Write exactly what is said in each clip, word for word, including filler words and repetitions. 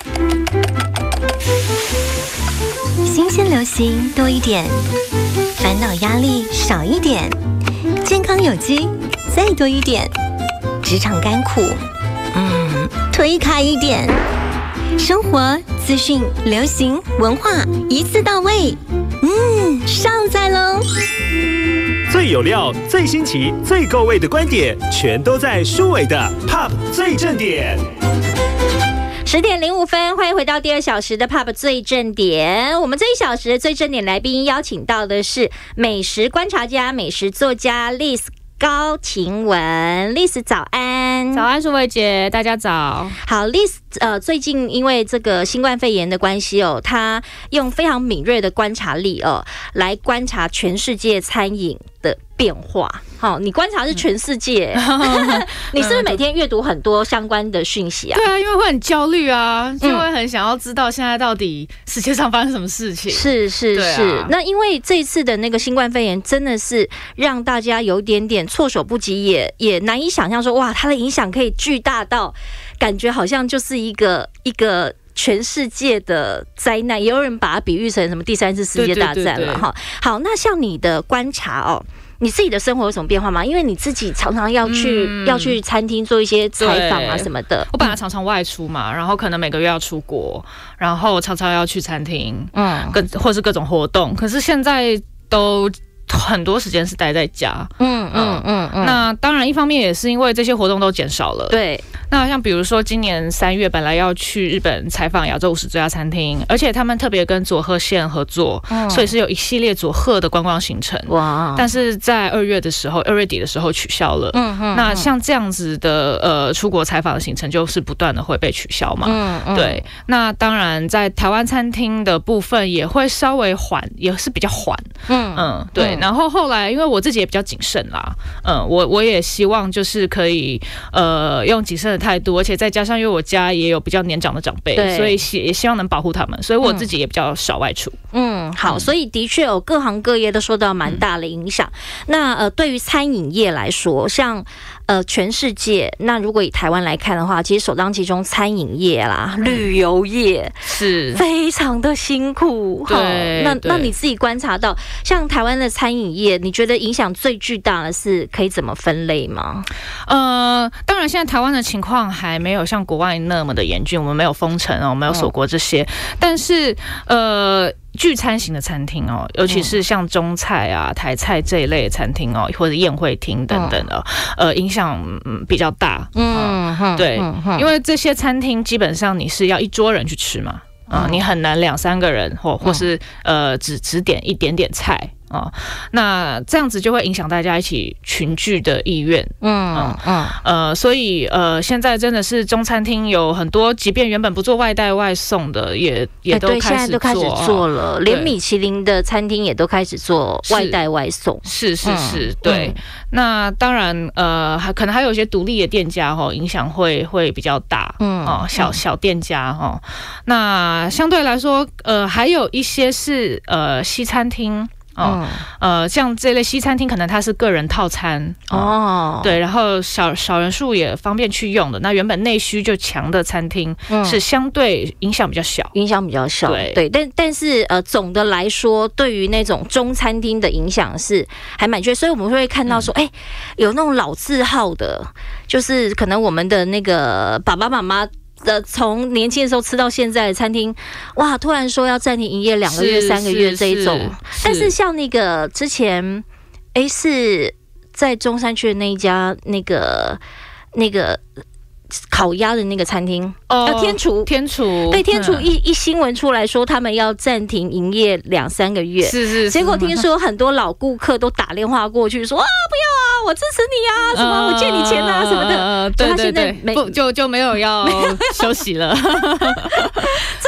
新鲜流行多一点，烦恼压力少一点，健康有机再多一点，职场甘苦，嗯，推开一点。生活资讯、流行文化一次到位，嗯，上载喽！ 最有料、最新奇、最够味的观点，全都在舒伟的 Pop 最正点。 十点零五分，欢迎回到第二小时的 Pop 最正点。我们这一小时的最正点来宾邀请到的是美食观察家、美食作家 Liz 高晴雯。Liz 早安。 早安，舒伟姐，大家早。 好 ，Liz 呃，最近因为这个新冠肺炎的关系哦，她用非常敏锐的观察力哦，来观察全世界餐饮的变化。好、哦，你观察是全世界，你是不是每天阅读很多相关的讯息啊？ 对啊，因为会很焦虑啊，就会很想要知道现在到底世界上发生什么事情。 是是是、 啊， 那因为这一次的那个新冠肺炎，真的是让大家有点点措手不及，也也难以想象说，哇，它的影响可以巨大到，感觉好像就是一个一个。全世界的灾难，也有人把它比喻成什么第三次世界大战了哈。好，那像你的观察哦，你自己的生活有什么变化吗？因为你自己常常要去、嗯、要去餐厅做一些采访啊什么的。 我本来常常外出嘛，然后可能每个月要出国，然后常常要去餐厅，嗯，跟或是各种活动。可是现在都很多时间是待在家，嗯嗯嗯嗯。那当然，一方面也是因为这些活动都减少了， 对。 那像比如说今年三月本来要去日本采访亚洲五十最佳餐厅，而且他们特别跟佐贺县合作、嗯，所以是有一系列佐贺的观光行程。哇！但是在二月的时候，二月底的时候取消了。嗯嗯。那像这样子的呃出国采访的行程，就是不断的会被取消嘛。嗯嗯。对。那当然，在台湾餐厅的部分也会稍微缓，也是比较缓。嗯嗯。对。然后后来，因为我自己也比较谨慎啦，嗯，我我也希望就是可以呃用谨慎的态度，而且再加上因为我家也有比较年长的长辈，所以也希望能保护他们，所以我自己也比较少外出。嗯， 好，所以的确有各行各业都受到蛮大的影响。嗯、那呃，对于餐饮业来说，像呃全世界，那如果以台湾来看的话，其实首当其冲餐饮业啦、嗯、旅游业是非常的辛苦。 对， 那那你自己观察到，像台湾的餐饮业，你觉得影响最巨大的是可以怎么分类吗？ 呃，当然，现在台湾的情况还没有像国外那么的严峻，我们没有封城哦，我们没有锁国这些，嗯、但是呃。聚餐型的餐厅哦，尤其是像中菜啊、台菜这一类的餐厅哦，或者宴会厅等等的，嗯、呃，影响比较大。嗯，嗯对、嗯，因为这些餐厅基本上你是要一桌人去吃嘛，啊、嗯，你很难两三个人或或是呃只只点一点点菜。哦，那这样子就会影响大家一起群聚的意愿。嗯嗯呃，所以呃，现在真的是中餐厅有很多，即便原本不做外带外送的，也也都开始做， 现在都开始做了，连米其林的餐厅也都开始做外带外送。 是是是，嗯、对、嗯。那当然，呃，还可能还有一些独立的店家哈、哦，影响会会比较大。嗯哦，小小店家哦。那相对来说，呃，还有一些是呃西餐厅。哦、嗯，呃，像这类西餐厅，可能它是个人套餐哦，对，然后少少人数也方便去用的。那原本内需就强的餐厅，嗯、是相对影响比较小， 影响比较小，对对。但但是呃，总的来说，对于那种中餐厅的影响是还蛮缺，所以我们会看到说，哎、嗯，有那种老字号的，就是可能我们的那个爸爸妈妈。的从年轻的时候吃到现在的餐厅，哇！突然说要暂停营业两个月、三个月这一种，是但是像那个之前，哎，是在中山区的那一家那个那个烤鸭的那个餐厅，哦，呃、天厨， 天厨， 对，天厨一、嗯、一新闻出来说他们要暂停营业两三个月， 是是是， 结果听说很多老顾客都打电话过去说啊，不要啊，我支持你啊，什么、呃、我借你钱啊什么的， 呃，对对对，不就就没有要休息了。 最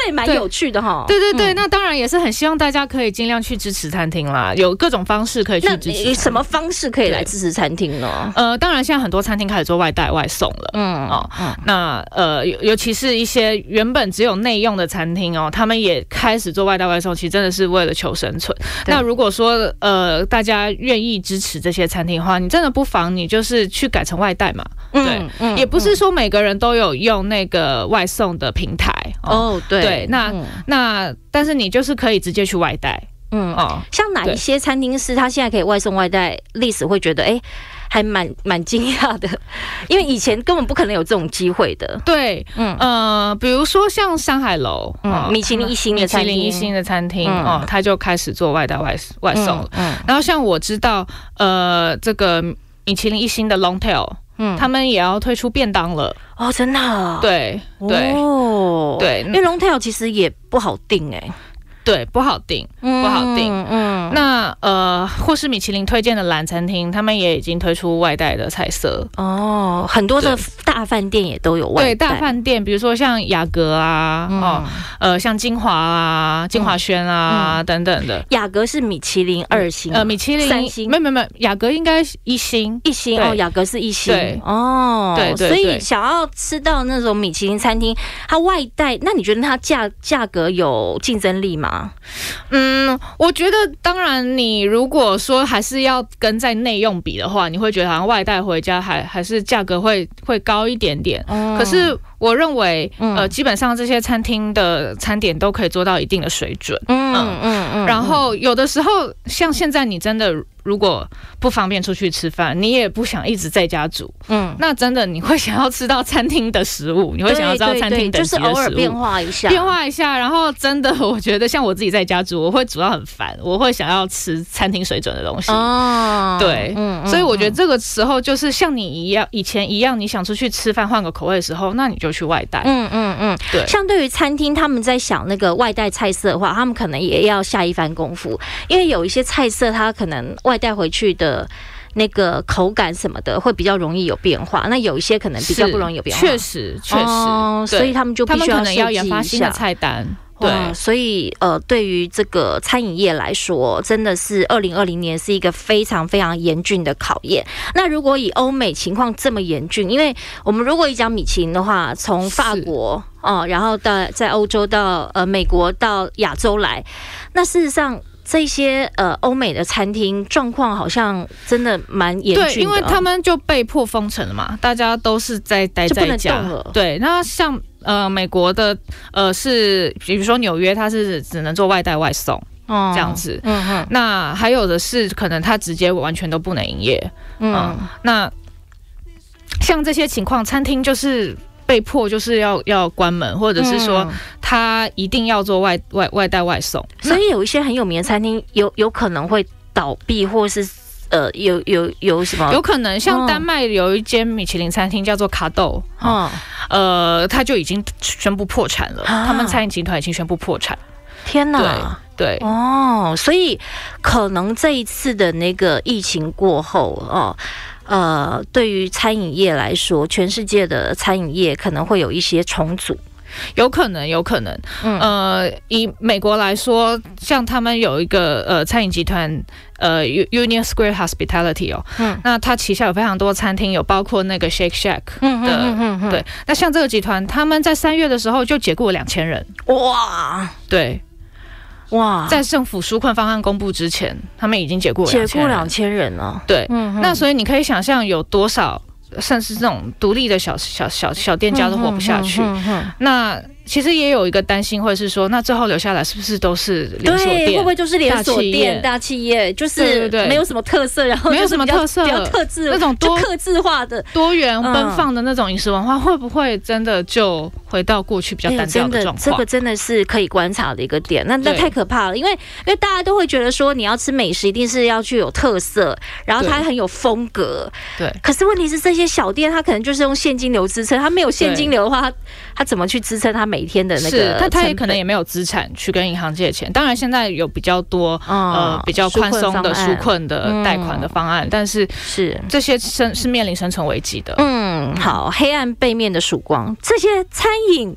这也蛮有趣的哈。 对对对，嗯、那当然也是很希望大家可以尽量去支持餐厅啦，有各种方式可以去支持。 那什么方式可以来支持餐厅呢？ 呃，当然现在很多餐厅开始做外带外送了，嗯哦，嗯那呃尤其是一些原本只有内用的餐厅哦，他们也开始做外带外送，其实真的是为了求生存。那如果说呃大家愿意支持这些餐厅的话，你真的不妨你就是去改成外带嘛。对，嗯嗯、也不是说每个人都有用那个外送的平台哦。对对，那、嗯、那但是你就是可以直接去外带。 嗯哦，像哪一些餐厅是他现在可以外送外带，历史会觉得哎、欸，还蛮蛮惊讶的，因为以前根本不可能有这种机会的。 对，嗯呃，比如说像山海楼， 嗯，米其林一星的餐厅， 米其林一星的餐厅哦、嗯，他就开始做外带外外送了。嗯，嗯然后像我知道，呃，这个米其林一星的 Longtail。嗯，他们也要推出便当了哦，真的？ 对对哦，对，因为 Longtail 其实也不好订哎、欸， 对，不好订，嗯、不好订。嗯，那呃，或是米其林推荐的蓝餐厅，他们也已经推出外带的菜色哦，很多的大饭店也都有外带。 对，大饭店，比如说像雅阁啊，嗯、哦，呃，像金华啊、金华轩啊、嗯、等等的。 雅阁是米其林二星， 呃，米其林三星， 没有没有没有，雅阁应该一星， 一星哦，雅阁是一星， 对哦， 对对。 所以想要吃到那种米其林餐厅，它外带，那你觉得它价价格有竞争力吗？ 嗯，我觉得当然，你如果说还是要跟在内用比的话，你会觉得好像外带回家还还是价格会会高一点点。嗯、可是我认为，呃，基本上这些餐厅的餐点都可以做到一定的水准。嗯嗯嗯嗯。然后有的时候，像现在你真的如果不方便出去吃饭，你也不想一直在家煮，嗯，那真的你会想要吃到餐厅的食物，你会想要知道餐厅等级的食物， 就是偶尔变化一下， 变化一下。然后真的，我觉得像我自己在家煮，我会煮到很烦，我会想要吃餐厅水准的东西。哦，对，嗯嗯、所以我觉得这个时候就是像你一样，以前一样，你想出去吃饭换个口味的时候，那你就去外带。 嗯嗯嗯，对。相对于餐厅，他们在想那个外带菜色的话，他们可能也要下一番功夫，因为有一些菜色它可能外带回去的那个口感什么的会比较容易有变化，那有一些可能比较不容易有变化。 确实，确实、哦， 所以他们就必须要他们可能要研发新的菜单。对， 所以呃，对于这个餐饮业来说，真的是二零二零年是一个非常非常严峻的考验。那如果以欧美情况这么严峻，因为我们如果一讲米其林的话，从法国哦，然后到在欧洲到呃美国到亚洲来，那事实上。这些呃欧美的餐厅状况好像真的蛮严峻的， 对，因为他们就被迫封城了嘛，大家都是在待在家，对。那像呃美国的呃是，比如说纽约，它是只能做外带外送。哦、这样子，嗯嗯，那还有的是可能它直接完全都不能营业，嗯，嗯那像这些情况，餐厅就是被迫就是要要关门，或者是说他一定要做外外外带外送， 所以有一些很有名的餐厅有有可能会倒闭，或是呃有有有什么？ 有可能像丹麦有一间米其林餐厅叫做卡豆，嗯，呃，他就已经宣布破产了，啊、他们餐饮集团已经宣布破产。 天哪！ 对哦，所以可能这一次的那个疫情过后哦。呃，对于餐饮业来说，全世界的餐饮业可能会有一些重组， 有可能，有可能。嗯、呃，以美国来说，像他们有一个呃餐饮集团，呃 Union Square Hospitality 哦，嗯，那它旗下有非常多餐厅，有包括那个 Shake Shack 的，嗯嗯嗯嗯对。那像这个集团，他们在三月的时候就解雇了两千人，哇，对。哇！在政府纾困方案公布之前，他们已经解雇解雇两千人了。 对，嗯、那所以你可以想象有多少，甚至这种独立的小小小小店家都活不下去。嗯嗯嗯、那其实也有一个担心，会是说，那最后留下来是不是都是连锁店？ 对，会不会就是连锁店、大企业，就是没有什么特色，然后没有什么特色， 比较特质那种多客制化的、 多元奔放的那种饮食文化，会不会真的就回到过去比较单调的状况？ 这个真的是可以观察的一个点。那那太可怕了，因为因为大家都会觉得说，你要吃美食一定是要具有特色，然后它很有风格。 对。 可是问题是，这些小店它可能就是用现金流支撑，它没有现金流的话，它它怎么去支撑它每一天的那个？ 是，但他也可能也没有资产去跟银行借钱。当然，现在有比较多、哦、呃比较宽松的纾困的贷款的方案，嗯、但是是这些生是面临生存危机的。 嗯，好，黑暗背面的曙光，这些餐饮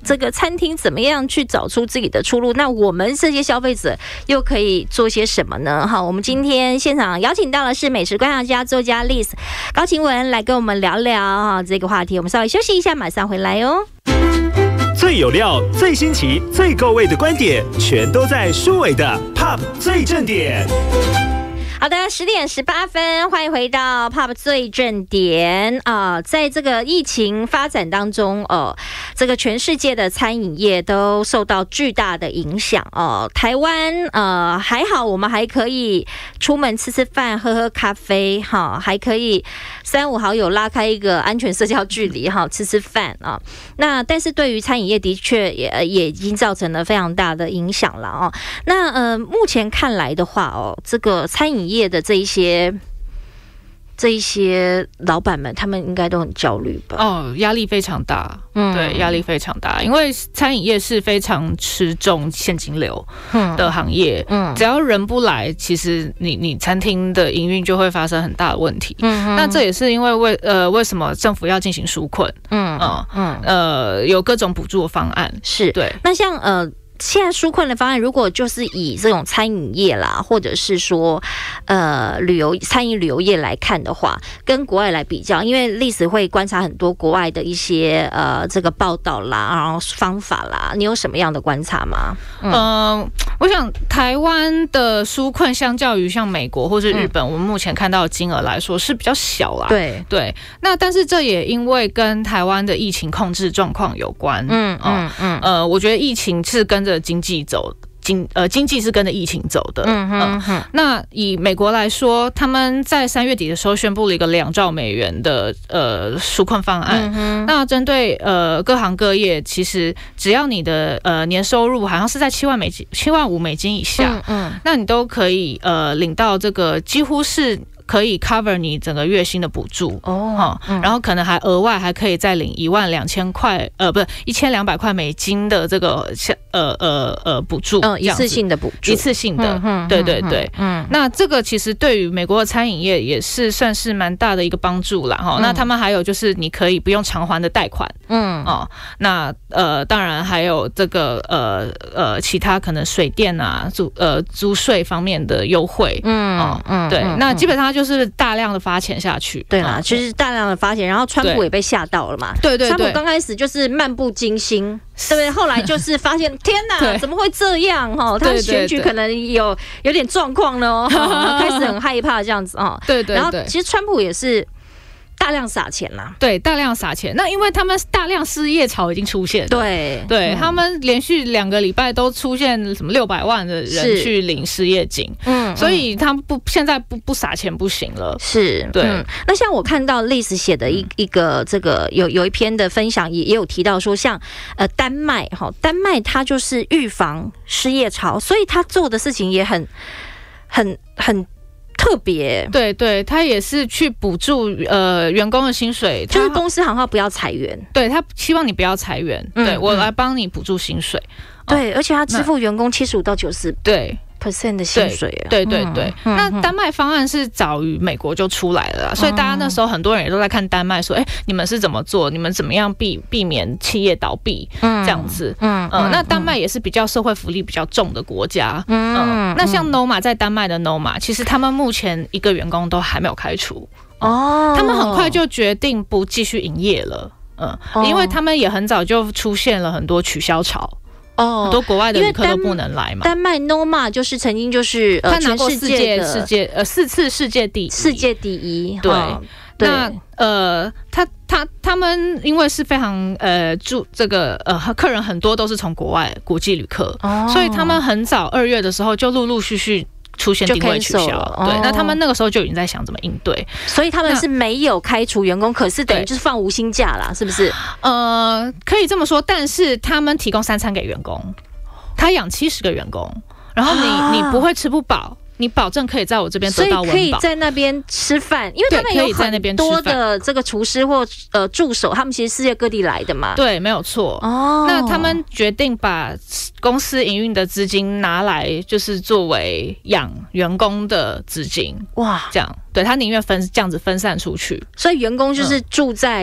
这个餐厅怎么样去找出自己的出路？那我们这些消费者又可以做些什么呢？哈，我们今天现场邀请到的是美食观察家作家 Liz 高晴雯来跟我们聊聊哈这个话题。我们稍微休息一下，马上回来哦。 最有料、最新奇、最够味的观点，全都在舒伟的 Pop 最正点。 好的，十点十八分，欢迎回到 Pop 最正点啊、呃！在这个疫情发展当中，呃，这个全世界的餐饮业都受到巨大的影响哦、呃。台湾呃还好，我们还可以出门吃吃饭、喝喝咖啡，哈，还可以三五好友拉开一个安全社交距离，哈，吃吃饭啊。那但是对于餐饮业的确也也已经造成了非常大的影响了哦。那呃，目前看来的话哦，这个餐饮业的这一些这一些老板们，他们应该都很焦虑吧？ 哦，压力非常大，嗯，对，压力非常大，因为餐饮业是非常吃重现金流的行业，嗯，只要人不来，其实你你餐厅的营运就会发生很大的问题，嗯，那这也是因为为呃为什么政府要进行纾困，嗯嗯嗯呃有各种补助的方案， 是对，那像呃。现在纾困的方案，如果就是以这种餐饮业啦，或者是说呃旅游餐饮旅游业来看的话，跟国外来比较，因为历史会观察很多国外的一些呃这个报道啦，然后方法啦，你有什么样的观察吗？ 嗯，呃、我想台湾的纾困相较于像美国或是日本，嗯、我们目前看到的金额来说是比较小啦。对对，那但是这也因为跟台湾的疫情控制状况有关。嗯嗯嗯，呃，我觉得疫情是跟着经济走，经呃经济是跟着疫情走的。嗯哼哼、呃。那以美国来说，他们在三月底的时候宣布了一个两兆美元的呃纾困方案。嗯、那针对呃各行各业，其实只要你的呃年收入好像是在七万美金、七万五美金以下，嗯嗯，那你都可以呃领到这个几乎是。可以 cover 你整个月薪的补助哦、嗯，然后可能还额外还可以再领一万两千块，呃，不是一千两百块美金的这个呃呃呃补助， 嗯，一次性的补助， 一次性的，嗯、对对对，嗯，那这个其实对于美国的餐饮业也是算是蛮大的一个帮助啦，哈、嗯。那他们还有就是你可以不用偿还的贷款，嗯哦，那呃当然还有这个呃呃其他可能水电啊租呃租税方面的优惠，嗯哦嗯，对，嗯、那基本上就。就是大量的发钱下去， 对啦，就是大量的发钱，然后川普也被吓到了嘛。 对对对， 川普刚开始就是漫不经心，对不对？后来就是发现，天哪，怎么会这样？哈，他选举可能有有点状况了哦，开始很害怕这样子哦。 对对对， 然后其实川普也是。大量撒钱啦， 对，大量撒钱。那因为他们大量失业潮已经出现了， 对对、嗯，他们连续两个礼拜都出现什么六百万的人去领失业金，嗯，所以他们不现在不不撒钱不行了， 是，对、嗯。那像我看到Liz写的一一个这个有有一篇的分享也也有提到说，像呃丹麦哈，丹麦它就是预防失业潮，所以他做的事情也很很很。特别对对，他也是去补助呃员工的薪水， 就是公司行号不要裁员， 对他希望你不要裁员，嗯、对我来帮你补助薪水， 对，哦、而且他支付员工七十五到九十对 percent 的薪水、啊， 对对对对、嗯。那丹麦方案是早于美国就出来了啦，嗯、所以大家那时候很多人也都在看丹麦，说，哎、欸，你们是怎么做？你们怎么样避避免企业倒闭？嗯，这样子，嗯嗯、呃，那丹麦也是比较社会福利比较重的国家，嗯，呃、那像 Noma 在丹麦的 Noma， 其实他们目前一个员工都还没有开除，哦，他们很快就决定不继续营业了，嗯、呃，因为他们也很早就出现了很多取消潮。哦，很多国外的旅客都不能来嘛。 丹麦 Noma 就是曾经就是呃， 他拿过世界世界呃四次世界第一， 世界第一。 对，哦、那呃，他他他们因为是非常呃住这个呃客人很多都是从国外国际旅客，哦、所以他们很早二月的时候就陆陆续续。出现定位取消，对，哦、那他们那个时候就已经在想怎么应对， 所以他们是没有开除员工，可是等于就是放无薪假啦，是不是？ 呃，可以这么说，但是他们提供三餐给员工，他养七十个员工，然后你、啊、你不会吃不饱。你保证可以在我这边得到温饱， 所以可以在那边吃饭，因为他们有很多的这个厨师或呃助手，他们其实世界各地来的嘛。 对，没有错。哦，那他们决定把公司营运的资金拿来，就是作为养员工的资金。哇，这样，对他宁愿分这样子分散出去， 所以员工就是住在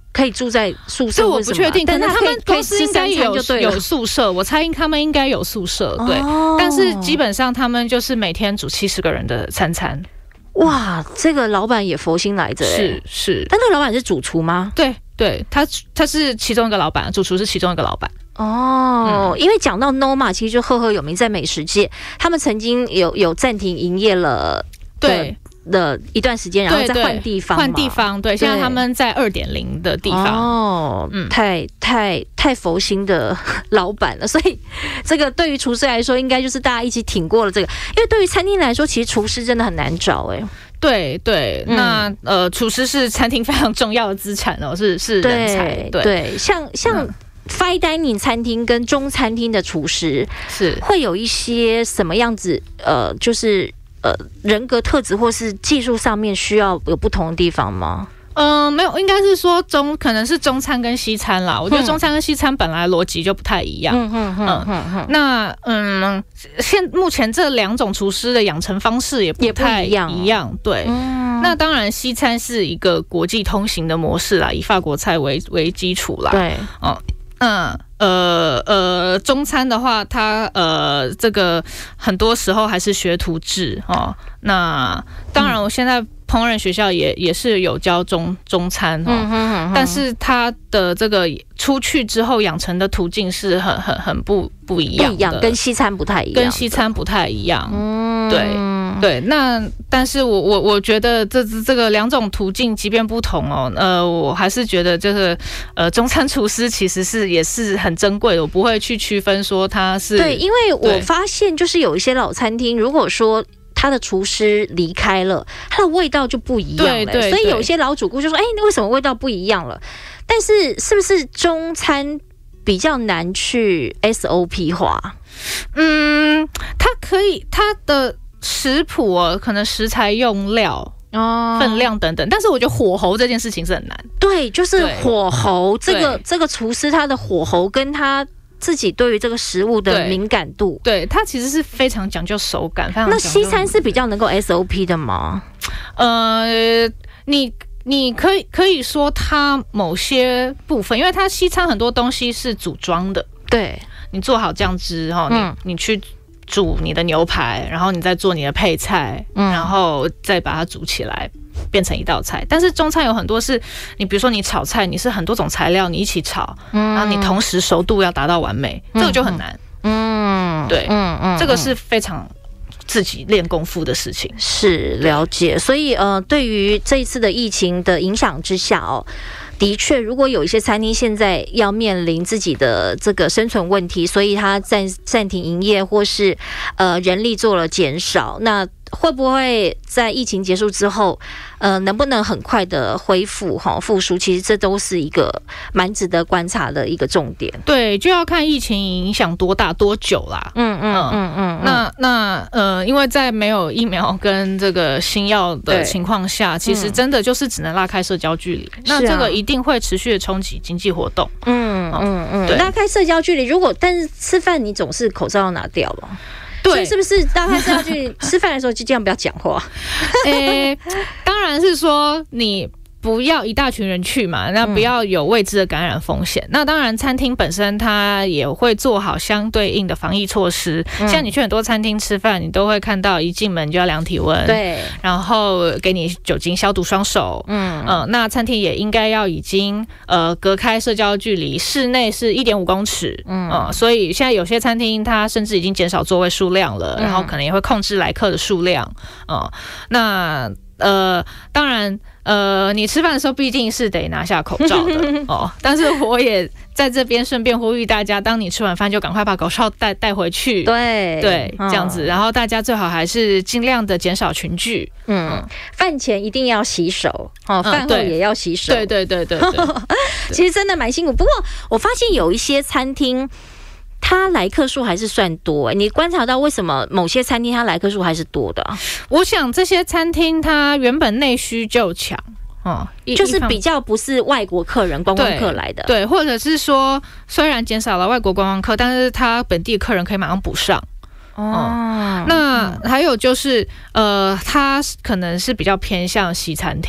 可以住在宿舍， 这我不确定，可能他们公司应该有有宿舍，我猜他们应该有宿舍，对。哦、但是基本上他们就是每天煮七十个人的餐餐。 哇，这个老板也佛心来着， 是是。 但那个老板是主厨吗？ 对对，他他是其中一个老板，主厨是其中一个老板。 哦，嗯、因为讲到 Noma， 其实就赫赫有名，在美食界，他们曾经有有暂停营业了， 对。 的一段时间，然后再换地方， 换地方，对，现在他们在二点零的地方， 哦，嗯，太太太佛心的老板了，所以这个对于厨师来说，应该就是大家一起挺过了这个，因为对于餐厅来说，其实厨师真的很难找，哎， 对对，嗯、那呃，厨师是餐厅非常重要的资产哦，是是人才，对对, 对，像像。嗯Fine dining 餐厅跟中餐厅的厨师是会有一些什么样子？呃，就是呃人格特质或是技术上面需要有不同的地方吗？ 嗯、呃，没有，应该是说中可能是中餐跟西餐啦。我觉得中餐跟西餐本来逻辑就不太一样。嗯嗯嗯嗯嗯。那嗯，现目前这两种厨师的养成方式也不太一样。一样对。嗯、那当然，西餐是一个国际通行的模式啦，以法国菜为为基础啦。 对。 哦。嗯呃呃，中餐的话，它呃这个很多时候还是学徒制哦。那当然，我现在烹饪学校也也是有教中中餐哦，嗯、哼哼哼但是它的这个出去之后养成的途径是很很很不不一样的， 不一样，跟西餐不太一样， 跟西餐不太一样。嗯，对对。那但是我我我觉得这这个两种途径即便不同哦，呃，我还是觉得这个呃中餐厨师其实是也是很珍贵的，我不会去区分说他是对，因为我发现就是有一些老餐厅，如果说他的厨师离开了，他的味道就不一样了。对对对，所以有些老主顾就说：“哎、欸，为什么味道不一样了？”但是是不是中餐比较难去 S O P 化？ 嗯，它可以，它的食谱哦，可能食材用料。哦，分量等等，但是我觉得火候这件事情是很难。 对，就是火候，这个这个厨师他的火候跟他自己对于这个食物的敏感度， 对，它其实是非常讲究手感。非常讲究。 那西餐是比较能够 S O P 的吗？ 呃，你你可以可以说它某些部分，因为它西餐很多东西是组装的。 对， 你做好酱汁哈，嗯、你你去煮你的牛排，然后你再做你的配菜，嗯、然后再把它煮起来。变成一道菜，但是中餐有很多是你比如说你炒菜，你是很多种材料你一起炒，嗯、然后你同时熟度要达到完美，嗯、这个就很难。嗯，对，嗯嗯，这个是非常自己练功夫的事情。 是，了解。所以呃，对于这一次的疫情的影响之下哦。的确，如果有一些餐厅现在要面临自己的这个生存问题，所以它暂暂停营业，或是呃人力做了减少，那会不会在疫情结束之后，呃，能不能很快的恢复哈复苏？其实这都是一个蛮值得观察的一个重点。 对，就要看疫情影响多大多久啦。嗯嗯嗯嗯嗯。那那呃，因为在没有疫苗跟这个新药的情况下，其实真的就是只能拉开社交距离。嗯、那这个一定会持续的冲击经济活动。嗯嗯嗯。拉开社交距离，如果但是吃饭你总是口罩要拿掉了。对，所以是不是大概是要去吃饭的时候就尽量不要讲话？ 诶、欸，当然是说你不要一大群人去嘛，那不要有未知的感染风险。嗯、那当然，餐厅本身它也会做好相对应的防疫措施。嗯、像你去很多餐厅吃饭，你都会看到一进门就要量体温，对，然后给你酒精消毒双手。嗯嗯、呃，那餐厅也应该要已经呃隔开社交距离，室内是一点五公尺。嗯、呃，所以现在有些餐厅它甚至已经减少座位数量了，嗯、然后可能也会控制来客的数量。呃，那呃，当然。呃，你吃饭的时候毕竟是得拿下口罩的哦，但是我也在这边顺便呼吁大家，当你吃完饭就赶快把口罩带带回去， 对对，这样子，然后大家最好还是尽量的减少群聚，嗯， 饭前一定要洗手，哦，饭后也要洗手， 对对对对对， 其实真的蛮辛苦，不过我发现有一些餐厅。它来客数还是算多、欸，你观察到为什么某些餐厅它来客数还是多的、啊？ 我想这些餐厅它原本内需就强，哦， 就是比较不是外国客人、观光客来的， 对，对，或者是说虽然减少了外国观光客，但是它本地客人可以马上补上。哦、嗯，那还有就是，呃，它可能是比较偏向西餐厅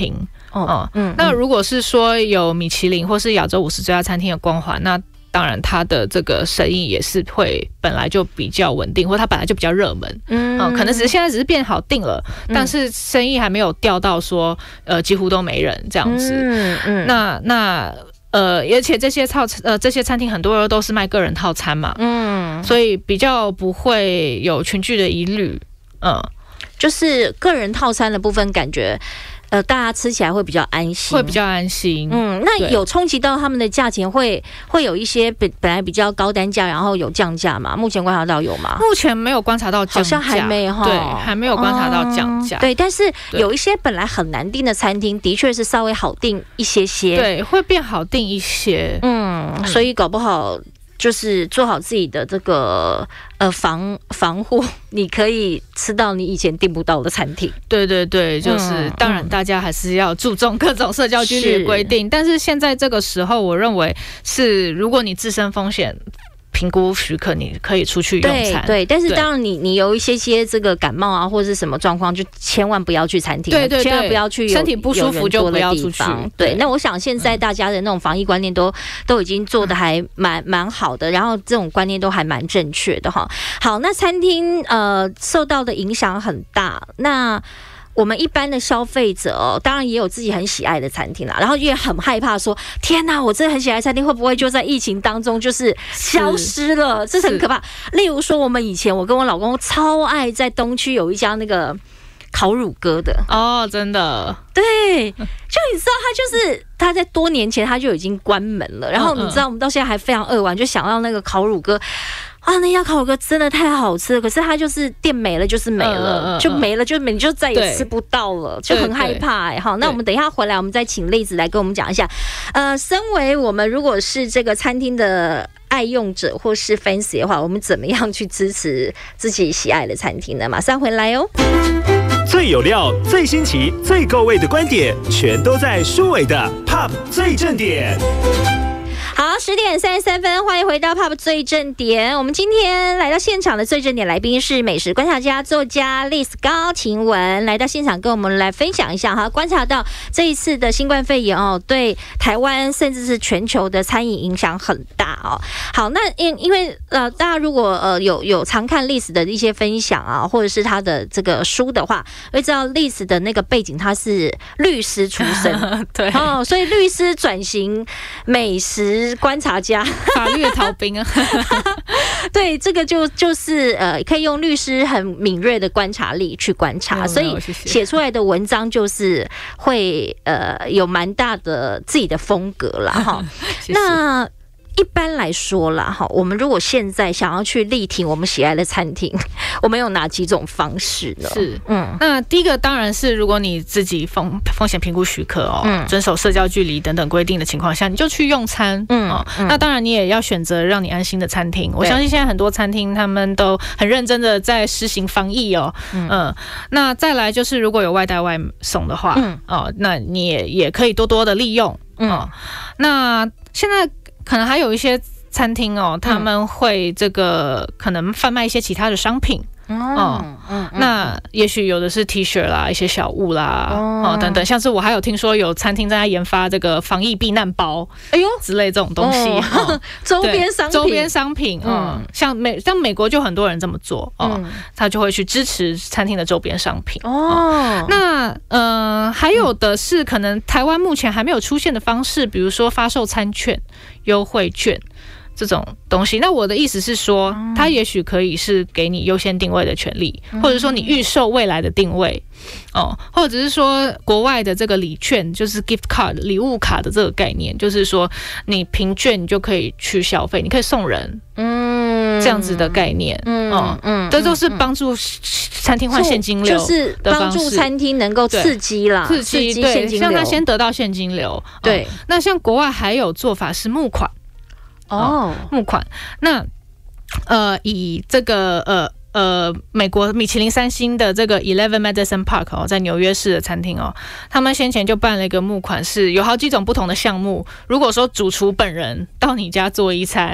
哦，嗯，那如果是说有米其林或是亚洲五十最佳餐厅的光环，那当然它的这个生意也是会本来就比较稳定，或它本来就比较热门，嗯、呃，可能只是现在只是变好定了，嗯、但是生意还没有掉到说呃几乎都没人这样子，嗯嗯，那那。呃，而且这些套呃这些餐厅很多都是卖个人套餐嘛，嗯，所以比较不会有群聚的疑虑，嗯， 就是个人套餐的部分，感觉呃大家吃起来会比较安心， 会比较安心， 嗯，那有冲击到他们的价钱会会有一些本本来比较高单价，然后有降价吗？目前观察到有吗？ 目前没有观察到降价， 好像还没哈， 对，还没有观察到降价， 哦、对，但是有一些本来很难订的餐厅，的确是稍微好订一些些， 对，会变好订一些， 嗯，嗯所以搞不好。就是做好自己的这个呃防防护，你可以吃到你以前订不到的餐厅。 对对对，就是、嗯、当然大家还是要注重各种社交距离的规定，但是现在这个时候，我认为是如果你自身风险评估许可，你可以出去用餐。 对对，但是当然你你有一些些这个感冒啊，或者是什么状况，就千万不要去餐厅， 对对对， 千万不要去身体不舒服就不要出去。 对，对那我想现在大家的那种防疫观念都、嗯、都已经做得还蛮蛮好的，然后这种观念都还蛮正确的哈。好，那餐厅呃受到的影响很大，那。我们一般的消费者哦，当然也有自己很喜爱的餐厅啦，然后也很害怕说，天哪，我真的很喜爱的餐厅会不会就在疫情当中就是消失了？这是很可怕。例如说，我们以前我跟我老公超爱在东区有一家那个烤乳鸽的哦，真的， 对，就你知道他就是他在多年前他就已经关门了，然后你知道我们到现在还非常扼腕，就想到那个烤乳鸽。啊，那家烤乳鸽真的太好吃了，可是它就是店没了，就是没了，嗯嗯嗯、就没了，就没，你就再也吃不到了，就很害怕哎、欸。好，那我们等一下回来，我们再请例子来跟我们讲一下。呃，身为我们如果是这个餐厅的爱用者或是 fans 的话，我们怎么样去支持自己喜爱的餐厅呢？马上回来哦。 最有料、最新奇、最够味的观点，全都在舒伟的 Pop 最正点。 好，十点三十三分，欢迎回到 Pop 最正点。我们今天来到现场的最正点来宾是美食观察家、作家 Liz 高晴雯，来到现场跟我们来分享一下哈，观察到这一次的新冠肺炎哦，对台湾甚至是全球的餐饮影响很大哦。好，那因因为呃，大家如果呃有有常看 Liz 的一些分享啊，或者是他的这个书的话，会知道 Liz 的那个背景，他是律师出身， 对哦，所以律师转型美食观察家， 法律的逃兵啊， 对，这个就就是呃，可以用律师很敏锐的观察力去观察，所以写出来的文章就是会呃有蛮大的自己的风格啦哈。那一般来说啦，哈，我们如果现在想要去力挺我们喜爱的餐厅，我们有哪几种方式呢？ 是，嗯，那第一个当然是如果你自己风风险评估许可哦，嗯，遵守社交距离等等规定的情况下，你就去用餐，嗯，哦嗯、那当然你也要选择让你安心的餐厅。我相信现在很多餐厅他们都很认真的在施行防疫哦，嗯，嗯那再来就是如果有外带外送的话，嗯，哦，那你也也可以多多的利用，嗯，哦、那现在。可能还有一些餐厅哦，他们会这个可能贩卖一些其他的商品。哦，嗯，那也许有的是 T 恤啦，一些小物啦，哦，等等，像是我还有听说有餐厅在研发这个防疫避难包，哎呦之类这种东西，哦、 周边商品， 周边商品，嗯，像美像美国就很多人这么做哦，嗯、他就会去支持餐厅的周边商品哦。哦那呃，还有的是可能台湾目前还没有出现的方式，比如说发售餐券、优惠券。这种东西，那我的意思是说，它也许可以是给你优先定位的权利，或者说你预售未来的定位，哦，或者是说国外的这个礼券，就是 gift card 礼物卡的这个概念，就是说你凭券你就可以去消费，你可以送人，嗯，这样子的概念，嗯嗯，嗯这都是帮助餐厅换现金流的方式， 就是帮助餐厅能够刺激啦， 刺激现金流，让它先得到现金流，对。哦、那像国外还有做法是募款。哦，募款。那呃，以这个呃呃美国米其林三星的这个 Eleven Madison Park 哦，在纽约市的餐厅哦，他们先前就办了一个募款，是有好几种不同的项目。如果说主厨本人到你家做一餐，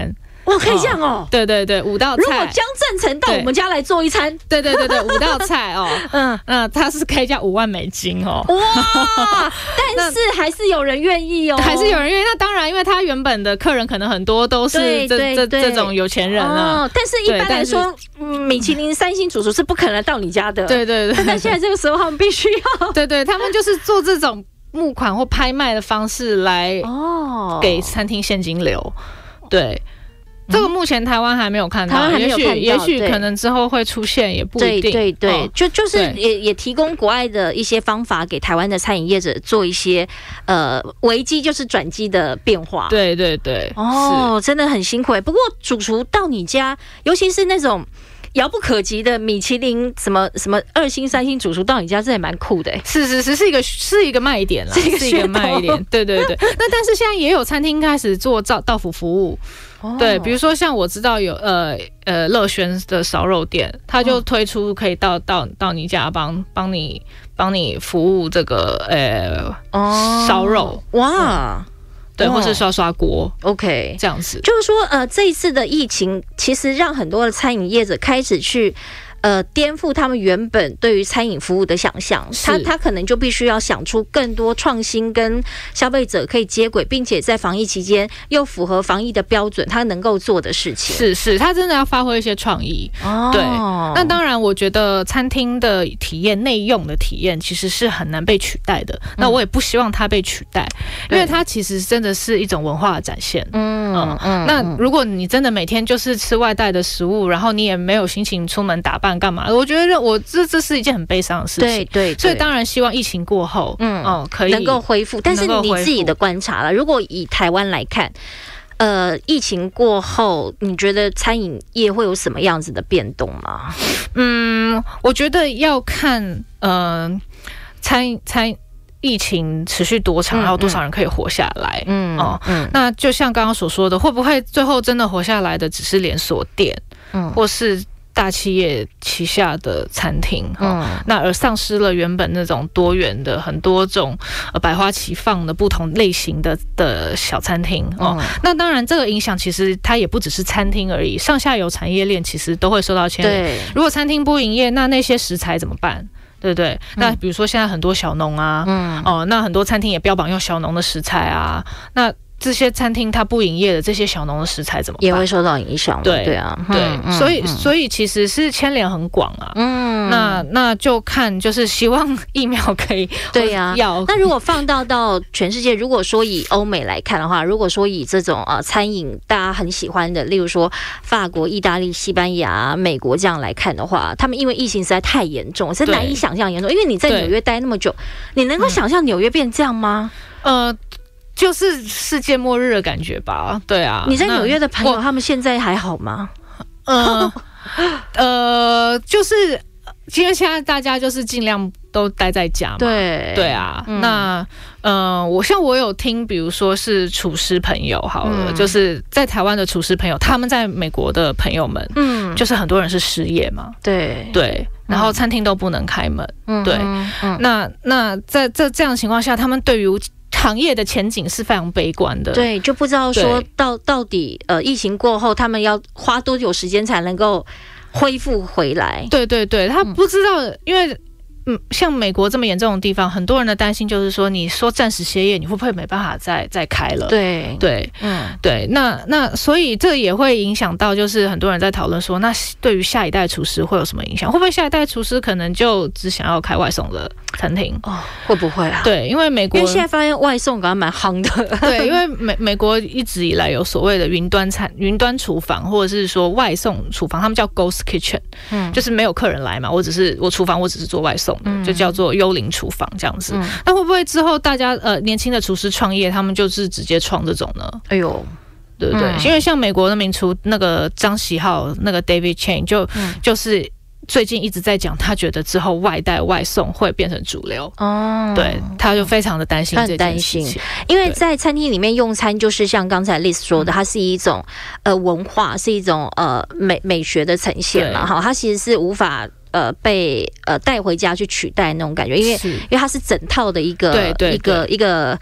哇，可以这样哦。 哦对对对，五道菜。 如果江正成到我们家来做一餐， 对对对对，五道菜哦，嗯嗯，它是可以价五万美金哦。 哇！但是还是有人愿意哦， 还是有人愿意。那当然，因为他原本的客人可能很多都是这这这种有钱人啊。 哦，但是一般来说，嗯，米其林三星主厨是不可能到你家的。 对对对。 但现在这个时候，他们必须要。 对对，他们就是做这种募款或拍卖的方式来哦，给餐厅现金流。对。这个目前台湾还没有看到， 台湾还没有看到， 也许也许可能之后会出现，也不一定。 对对对，哦、就就是也也提供国外的一些方法给台湾的餐饮业者做一些呃危机就是转机的变化。 对对对， 哦，真的很辛苦。不过主厨到你家，尤其是那种遥不可及的米其林什么什么二星、三星主厨到你家，这也蛮酷的。 是是是，是一个是一个卖点啦，是一个, 是一个卖点。对对对。那但是现在也有餐厅开始做到到府服务。对，比如说像我知道有呃呃乐轩的烧肉店，他就推出可以到到到你家帮帮你帮你服务这个呃烧肉哇。嗯对，或是刷刷锅 ，OK， 这样子， 就是说，呃，这一次的疫情，其实让很多的餐饮业者开始去，呃，颠覆他们原本对于餐饮服务的想象。他他可能就必须要想出更多创新，跟消费者可以接轨，并且在防疫期间又符合防疫的标准，他能够做的事情。 是是，他真的要发挥一些创意。哦，对。那当然，我觉得餐厅的体验、内用的体验其实是很难被取代的。嗯、那我也不希望它被取代，因为它其实真的是一种文化的展现。嗯嗯嗯。那如果你真的每天就是吃外带的食物，然后你也没有心情出门打扮干嘛？我觉得我这这是一件很悲伤的事情。 对 对, 对。 所以当然希望疫情过后，嗯哦，可以能够恢复。但是你自己的观察了，如果以台湾来看。呃，疫情过后，你觉得餐饮业会有什么样子的变动吗？ 嗯，我觉得要看呃，餐餐疫情持续多长，嗯、然后多少人可以活下来。嗯哦，嗯，那就像刚刚所说的，会不会最后真的活下来的只是连锁店，嗯，或是大企业旗下的餐厅，嗯，那而丧失了原本那种多元的很多种呃百花齐放的不同类型的的小餐厅哦。嗯、那当然，这个影响其实它也不只是餐厅而已，上下游产业链其实都会受到牵连。如果餐厅不营业，那那些食材怎么办？对不对？嗯、那比如说现在很多小农啊，嗯，哦，那很多餐厅也标榜用小农的食材啊，那。这些餐厅它不营业的这些小农的食材怎么办？ 也会受到影响。 对对啊， 对，嗯、所以、嗯、所以其实是牵连很广啊。嗯，那那就看就是希望疫苗可以对呀、啊。那如果放到到全世界，如果说以欧美来看的话，如果说以这种呃餐饮大家很喜欢的，例如说法国、意大利、西班牙、美国这样来看的话，他们因为疫情实在太严重，是难以想象严重。因为你在纽约待那么久，你能够想象纽约变这样吗？ 嗯、呃。就是世界末日的感觉吧，对啊。 你在纽约的朋友，他们现在还好吗？ 呃呃，就是因为现在大家就是尽量都待在家嘛， 对对啊。嗯、那呃，我像我有听，比如说是厨师朋友好了，嗯、就是在台湾的厨师朋友，他们在美国的朋友们，嗯，就是很多人是失业嘛， 对对。然后餐厅都不能开门，嗯、对。嗯、那那在这这样的情况下，他们对于行业的前景是非常悲观的， 对，就不知道说到到底呃疫情过后，他们要花多久时间才能够恢复回来？ 对对对，他不知道，嗯、因为嗯，像美国这么严重的地方，很多人的担心就是说，你说暂时歇业，你会不会没办法再再开了？ 对对，嗯，对，那那所以这也会影响到，就是很多人在讨论说，那对于下一代厨师会有什么影响？会不会下一代厨师可能就只想要开外送的餐厅？ 哦，会不会啊？ 对，因为美国， 因为现在发现外送感觉蛮夯的。 对，因为美美国一直以来有所谓的云端餐、云端厨房，或者是说外送厨房，他们叫 Ghost Kitchen，嗯，就是没有客人来嘛，我只是我厨房，我只是做外送。嗯、就叫做幽灵厨房这样子，嗯、那会不会之后大家呃年轻的厨师创业，他们就是直接创这种呢？ 哎呦， 对不对？嗯、因为像美国的名厨那个张喜浩，那个 David Chang 就、嗯、就是最近一直在讲，他觉得之后外带外送会变成主流哦，对，他就非常的担心这件事情， 因为在餐厅里面用餐，就是像刚才 Liz 说的，它是一种呃文化，是一种呃美美学的呈现嘛，哈，它其实是无法。呃，被呃带回家去取代那种感觉，因为因为它是整套的一个对对对一个一个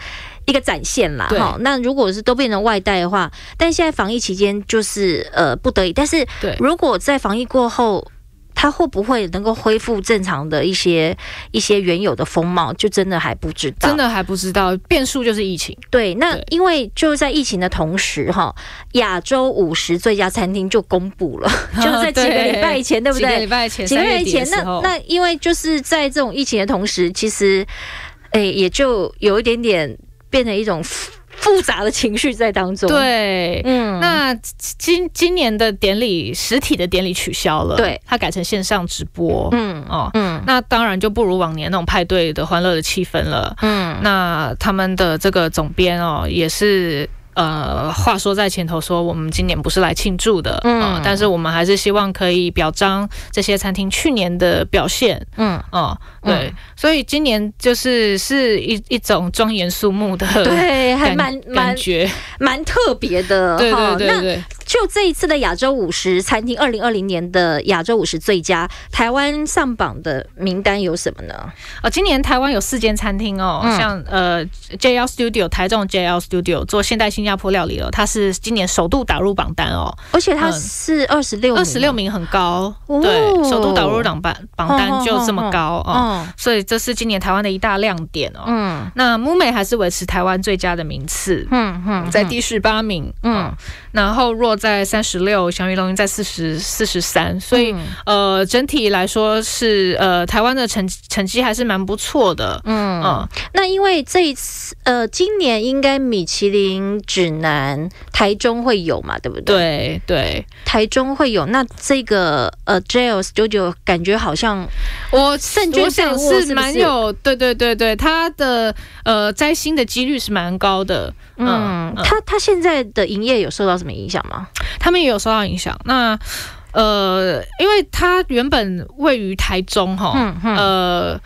一个展现啦， 对哈。那如果是都变成外带的话，但现在防疫期间就是呃不得已，但是对如果在防疫过后，它会不会能够恢复正常的一些一些原有的风貌，就真的还不知道。 真的还不知道，变数就是疫情。 对，那对因为就在疫情的同时哈，亚洲五十最佳餐厅就公布了，就是在几个礼拜前，对不对？ 几个礼拜前， 几个月前，那那那因为就是在这种疫情的同时，其实诶也就有一点点变成一种复杂的情绪在当中。 对， 嗯， 那今今年的典礼，实体的典礼取消了， 对， 它改成线上直播， 嗯哦， 嗯那当然就不如往年那种派对的欢乐的气氛了。 嗯， 那他们的这个总编哦，也是。呃，话说在前头说，我们今年不是来庆祝的，嗯、呃，但是我们还是希望可以表彰这些餐厅去年的表现，嗯，哦、呃，对，嗯、所以今年就是是一一种庄严肃穆的， 对，还蛮感觉蛮特别的， 对对对对。 就这一次的亚洲五十餐厅，二零二零年的亚洲五十最佳，台湾上榜的名单有什么呢？ 哦，今年台湾有四间餐厅哦，嗯、像呃 J L Studio 台中 J L Studio 做现代新加坡料理了，它是今年首度打入榜单哦， 而且它是二十六， 二十六名很高，哦、对，首度打入榜榜榜单就这么高哦，哦所以这是今年台湾的一大亮点哦。嗯，那木美还是维持台湾最佳的名次，嗯嗯，在第十八名，嗯，嗯然后若在三十六，祥云龙吟在四十四十三，所以、嗯、呃整体来说是呃台湾的成成绩还是蛮不错的。嗯嗯， 呃、那因为这一次呃今年应该米其林指南台中会有嘛，对不对？ 对对， 台中会有。那这个呃 J L Studio 感觉好像我胜券在握， 是蛮有，对对对对，它的呃摘星的几率是蛮高的。 嗯，嗯它它现在的营业有受到什么影响吗？ 他们也有受到影响。那呃，因为它原本位于台中哈，嗯嗯、呃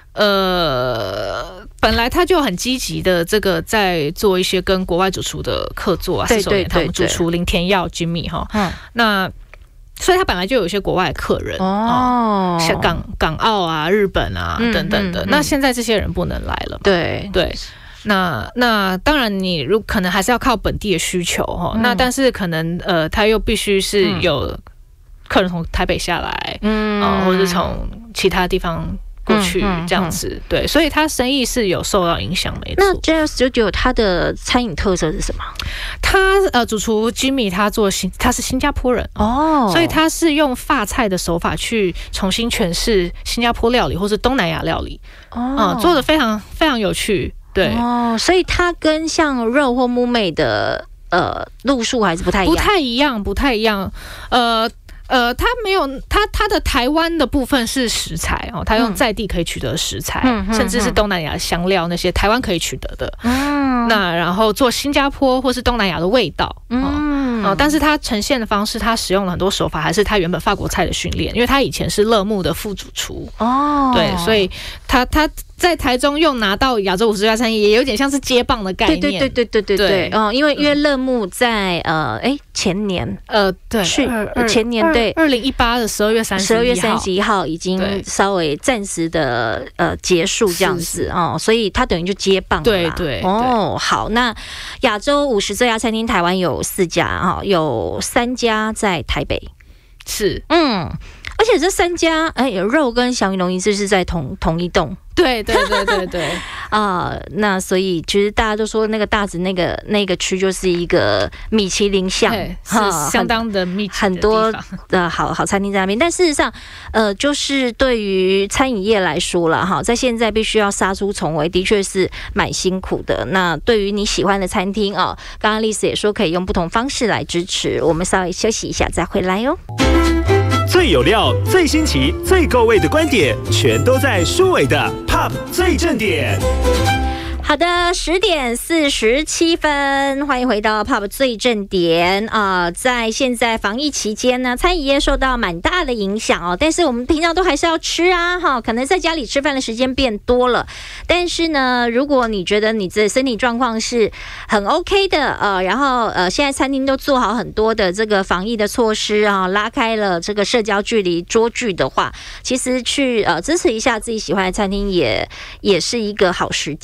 呃，本来他就很积极的这个在做一些跟国外主厨的客座啊， 对对对， 他们主厨林田耀 Jimmy 哈，嗯，那所以他本来就有一些国外的客人哦，像港港澳啊、日本啊、嗯、等等的、嗯嗯。那现在这些人不能来了嘛？ 对对。那那当然，你如可能还是要靠本地的需求哈、嗯。那但是可能呃，他又必须是有客人从台北下来，嗯，啊、呃，或者是从其他地方过去这样子，嗯嗯嗯、对，所以他生意是有受到影响，没错。 那 J L Studio 它的餐饮特色是什么？ 他呃，主厨 Jimmy 他做新，他是新加坡人哦，所以他是用法菜的手法去重新诠释新加坡料理或是东南亚料理，哦，啊、呃，做得非常非常有趣。对哦，所以它跟像肉或木妹的呃路数还是不太一样， 不太一样，不太一样。呃呃，它没有它它的台湾的部分是食材哦，它用在地可以取得的食材，嗯、甚至是东南亚香料那些台湾可以取得的。嗯，那然后做新加坡或是东南亚的味道，嗯、哦，但是它呈现的方式，它使用了很多手法，还是它原本法国菜的训练，因为它以前是乐木的副主厨哦，对，所以他他。在台中又拿到亚洲五十家餐厅，也有点像是接棒的概念。 对对对对对对对。哦，因为因为乐木在呃哎前年呃对去前年对二零一八的十二月三十十二月三十一号已经稍微暂时的呃结束这样子哦，所以他等于就接棒了。 对对哦，好，那亚洲五十这家餐厅，台湾有四家哈，有三家在台北。 是， 嗯，而且这三家哎有肉跟祥云龙吟是是在同同一栋。 对对对对对啊、呃，那所以其实大家都说那个大直那个那个区就是一个米其林巷， 是相当的密集的很多的好好餐厅在那边。但事实上，呃，就是对于餐饮业来说了哈，在现在必须要杀出重围，的确是蛮辛苦的。那对于你喜欢的餐厅啊，刚刚丽丝也说可以用不同方式来支持。我们稍微休息一下再回来哦。 最有料、最新奇、最够味的观点，全都在舒伟的 Pop 最正点。 好的，十点四十七分，欢迎回到 Pop 最正点啊、呃！在现在防疫期间呢，餐饮业受到蛮大的影响哦。但是我们平常都还是要吃啊，哈，可能在家里吃饭的时间变多了。但是呢，如果你觉得你的身体状况是很 OK 的，呃，然后呃，现在餐厅都做好很多的这个防疫的措施啊，拉开了这个社交距离桌距的话，其实去呃支持一下自己喜欢的餐厅也也是一个好时机。然后包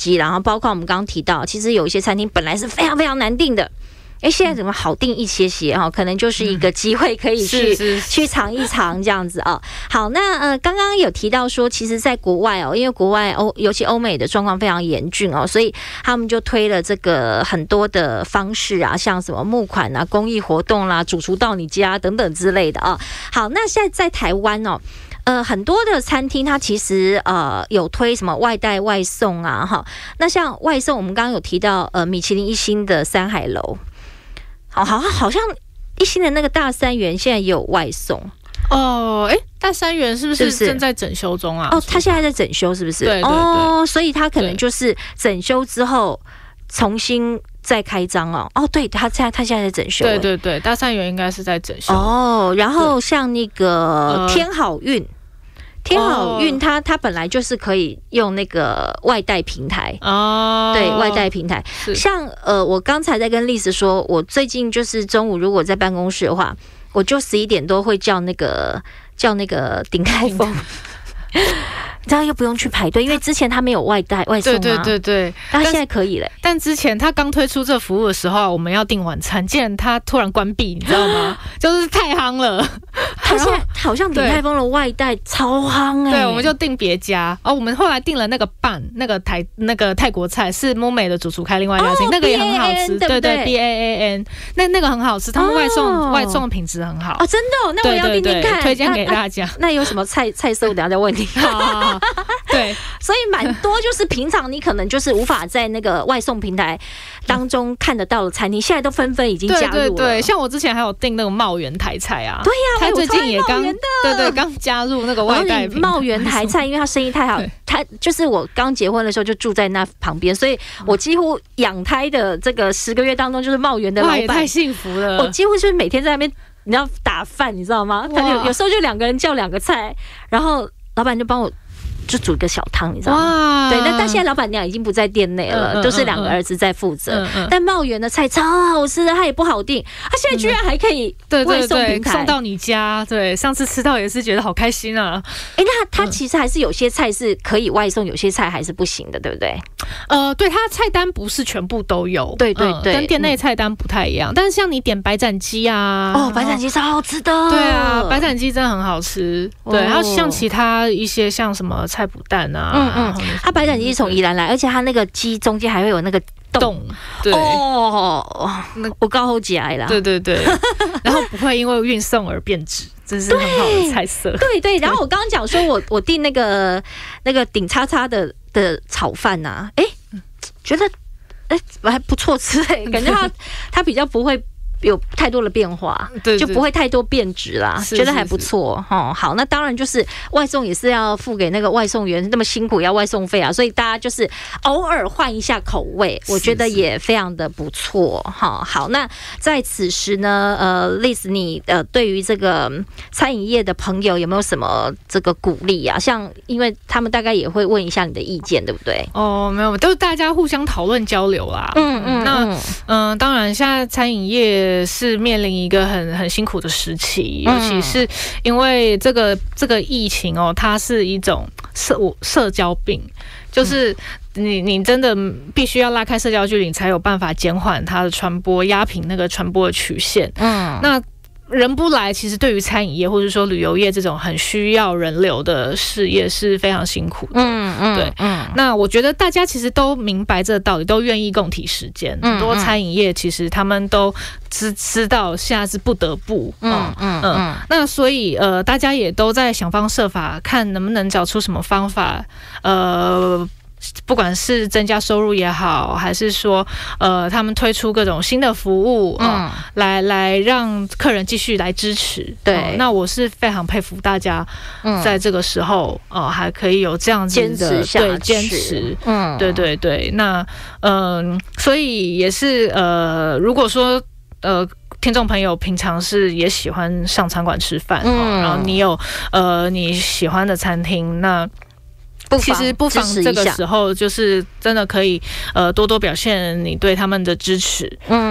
包括我们刚刚提到，其实有一些餐厅本来是非常非常难订的。哎，现在怎么好定一些些哈？可能就是一个机会可以去、嗯、是是去尝一尝这样子啊。好，那呃，刚刚有提到说，其实在国外哦，因为国外欧尤其欧美的状况非常严峻哦，所以他们就推了这个很多的方式啊，像什么募款啊、公益活动啦、主厨到你家等等之类的啊。好，那现在在台湾哦。呃，很多的餐厅它其实呃有推什么外带外送啊，哈。那像外送，我们刚刚有提到呃米其林一星的山海楼，好，好像好像一星的那个大三元现在也有外送哦。哎，大三元是不是正在整修中啊？ 哦，他现在在整修，是不是？ 对对对。 哦，所以他可能就是整修之后重新再开张哦。哦，对，他现在他现在在整修。 对对对，大三元应该是在整修。 哦，然后像那个天好运。呃天好运它它本来就是可以用那个外带平台哦，对外带平台，像呃我刚才在跟丽丝说，我最近就是中午如果在办公室的话，我就十一点多会叫那个叫那个鼎泰丰。这样又不用去排队，因为之前他没有外带外送啊。 对对对对， 他现在可以了。 但之前他刚推出这服务的时候，我们要订晚餐，竟然他突然关闭，你知道吗？就是太夯了。 他现在好像鼎泰丰的外带超夯哎、欸。 对，我们就订别家。哦，我们后来订了那个拌那个台那个泰国菜，是木美的主厨开另外一家店，哦、那个也很好吃，对不对 ？B A A N， 那那个很好吃，他们外送、哦、外送的品质很好。 哦，真的、哦？那我要订订看， 推荐给大家。 那, 那, 那有什么菜菜色？我等一下再问你。 好。对， 所以蛮多就是平常你可能就是无法在那个外送平台当中看得到的餐厅，现在都纷纷已经加入了。 对对对，像我之前还有订那个茂园台菜啊， 对呀、啊， 他最近也刚对对刚加入那个外带平台。 茂园台菜，因为他生意太好，他就是我刚结婚的时候就住在那旁边，所以我几乎养胎的这个十个月当中就是茂园的老板， 也太幸福了。 我几乎就是每天在那边你要打饭，你知道吗？他有有时候就两个人叫两个菜，然后老板就帮我。就煮一个小汤，你知道吗？对，那但现在老板娘已经不在店内了，嗯嗯、都是两个儿子在负责。嗯嗯、但茂园的菜超好吃的，它也不好订，它现在居然还可以外送平台、 对对对送到你家。对，上次吃到也是觉得好开心啊！ 哎、欸，那它其实还是有些菜是可以外送，有些菜还是不行的，对不对？ 呃，对，它菜单不是全部都有， 对对对，嗯、 跟店内菜单不太一样。但是像你点白斩鸡啊， 哦，白斩鸡超好吃的， 对啊，白斩鸡真的很好吃。对，然后像其他一些像什么菜脯蛋啊， 嗯嗯，它白斩鸡是从宜兰来，而且它那个鸡中间还会有那个洞， 对哦，那我告后起来了， 对对对，然后不会因为运送而变质。这是很好的菜色， 对对。然后我刚刚讲说我我订那个那个鼎叉叉的的炒饭呐，哎，觉得哎还不错吃哎，感觉它它比较不会有太多的变化，对对就不会太多变质啦，是是是觉得还不错哈。好，那当然就是外送也是要付给那个外送员那么辛苦要外送费啊，所以大家就是偶尔换一下口味，我觉得也非常的不错哈。好，那在此时呢，呃，丽丝你呃对于这个餐饮业的朋友有没有什么这个鼓励啊？像因为他们大概也会问一下你的意见，对不对？ 哦，没有，都是大家互相讨论交流啦。嗯嗯，那嗯、呃，当然现在餐饮业是面临一个很很辛苦的时期，尤其是因为这个这个疫情哦，它是一种社社交病，就是你你真的必须要拉开社交距离，你才有办法减缓它的传播，压平那个传播的曲线。嗯，那人不来，其实对于餐饮业或者说旅游业这种很需要人流的事业是非常辛苦的。嗯嗯，对，嗯。那我觉得大家其实都明白这个道理，都愿意共体时艰。很多餐饮业其实他们都知知道现在是不得不。嗯嗯嗯。那所以呃，大家也都在想方设法，看能不能找出什么方法，呃。不管是增加收入也好，还是说呃他们推出各种新的服务，嗯、呃，来来让客人继续来支持。对、呃，那我是非常佩服大家在这个时候哦、呃、还可以有这样子的坚持下去， 对坚持，嗯，对对对。那嗯、呃，所以也是呃，如果说呃。听众朋友平常是也喜欢上餐馆吃饭，嗯，然后你有呃你喜欢的餐厅，那。其实不妨这个时候就是真的可以呃多多表现你对他们的支持。嗯，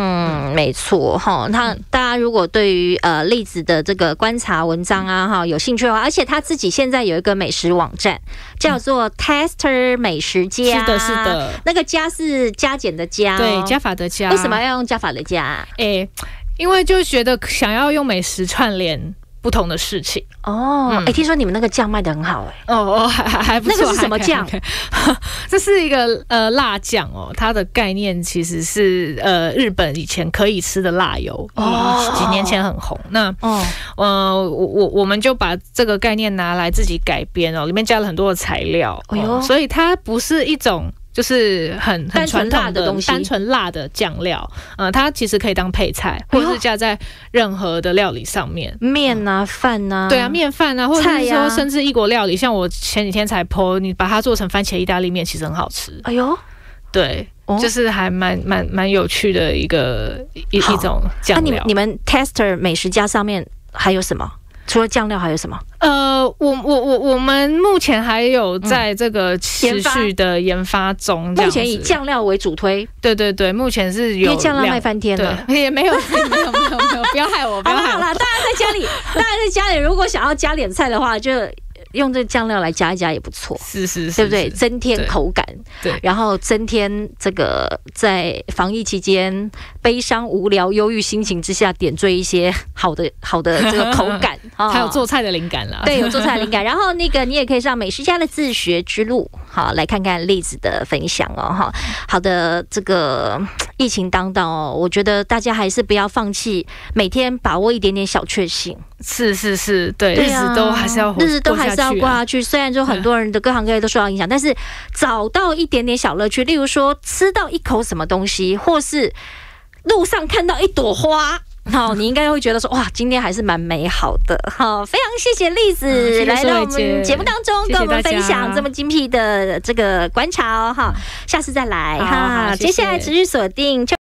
嗯，没错哈。那大家如果对于呃栗子的这个观察文章啊哈有兴趣的话，而且他自己现在有一个美食网站，叫做 Tester 美食家。 是的，是的， 那个加是加减的加、哦， 对，加法的加。 为什么要用加法的加？ 哎、欸，因为就觉得想要用美食串联不同的事情哦。哎、嗯欸，听说你们那个酱卖得很好哎、 欸。哦哦，还还还不错。 那个是什么酱？ 这是一个呃辣酱哦，它的概念其实是呃日本以前可以吃的辣油，哦，几年前很红。那哦呃我我我们就把这个概念拿来自己改编哦，里面加了很多的材料，哎呦，所以它不是一种。就是很很传统的东西，单纯辣的酱料，呃，它其实可以当配菜，或者是加在任何的料理上面， 面啊、饭啊， 对啊，面饭啊，或者是说甚至异国料理，像我前几天才 po， 你把它做成番茄意大利面，其实很好吃。哎呦，对，哦、就是还蛮蛮蛮有趣的一个一一种酱料。 那、啊、你们你们 Tester 美食家上面还有什么？除了酱料还有什么？ 呃，我我我我们目前还有在这个持续的研发中， 目前以酱料为主推。 对对对，目前是有， 因为酱料卖翻天了， 也没有没有没有没有，不要害我，不要害我。 好啦，大家在家里，大家在家里，如果想要加点菜的话，就用这酱料来加一加也不错， 是是是， 对不对？增添口感， 对， 然后增添这个在防疫期间悲伤、无聊、忧郁心情之下，点缀一些好的好的这个口感， 还有做菜的灵感啦。 对，有做菜的灵感。然后那个你也可以上美食家的自学之路，好来看看栗子的分享哦，哈。好的，这个疫情当道哦，我觉得大家还是不要放弃，每天把握一点点小确幸。 是是是，对，对啊、日子都还是要活日子都还是要过下去。虽然说很多人的各行各业都受到影响，但是找到一点点小乐趣，例如说吃到一口什么东西，或是路上看到一朵花。好，你应该会觉得说哇，今天还是蛮美好的。好，非常谢谢栗子、嗯、谢谢来到我们节目当中，跟我们分享这么精辟的这个观察哦。哈，下次再来哈。接下来持续锁定。